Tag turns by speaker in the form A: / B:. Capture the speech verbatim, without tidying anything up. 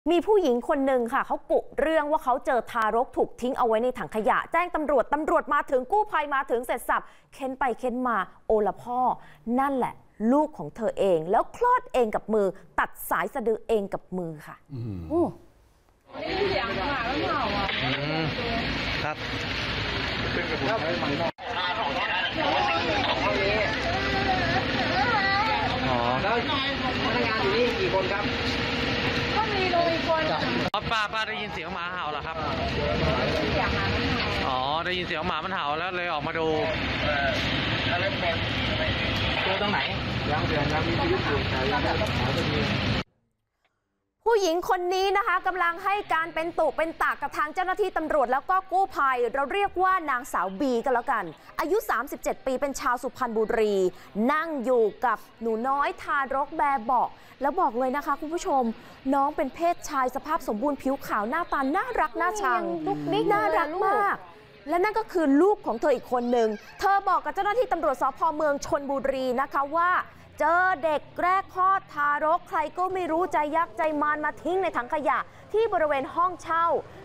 A: มีผู้หญิงคนหนึ่งค่ะเขากุเรื่องว่าเขาเจอทารกถูกทิ้งเอาไว้ในถังขยะแจ้งตำรวจตำรวจมาถึงกู้ภัยมาถึงเสร็จสับเค้นไปเค้นมาโอละพ่อนั่นแหละลูกของเธอเองแล้วคลอดเองกับมือตัดสายสะดือเองกับมือค่ะโอ้
B: เสียงหมาแล้วเห่าอ่ะ
C: ครับอ๋อแล้วพนักงานอยู่นี่กี่คนครับ
B: ก็มีลุงอีกคน
D: ป้าป้าได้ยินเสียงหมาเห่าเหรอครับอ๋อได้ยินเสียงหมามันเห่าแล้วเลยออกมาดู
C: เจอตรงไหนยังเดือนยังมีชีวิตอยู่แต่ยังไม่หาตัวเอง
A: ผู้หญิงคนนี้นะคะกำลังให้การเป็นตุเป็นตากกับทางเจ้าหน้าที่ตำรวจแล้วก็กู้ภัยเราเรียกว่านางสาวบีกันแล้วกันอายุสามสิบเจ็ดปีเป็นชาวสุพรรณบุรีนั่งอยู่กับหนูน้อยทารกแบบเบาะแล้วบอกเลยนะคะคุณผู้ชมน้องเป็นเพศชายสภาพสมบูรณ์ผิวขาวหน้าตาน่ารักน่าชังน่ารักมากและนั่นก็คือลูกของเธออีกคนหนึ่งเธอบอกกับเจ้าหน้าที่ตำรวจสภ.เมืองชลบุรีนะคะว่าเจอเด็กแรกคลอดทารกใครก็ไม่รู้ใจยักษ์ใจมารมาทิ้งในถังขยะที่บริเวณห้องเช่า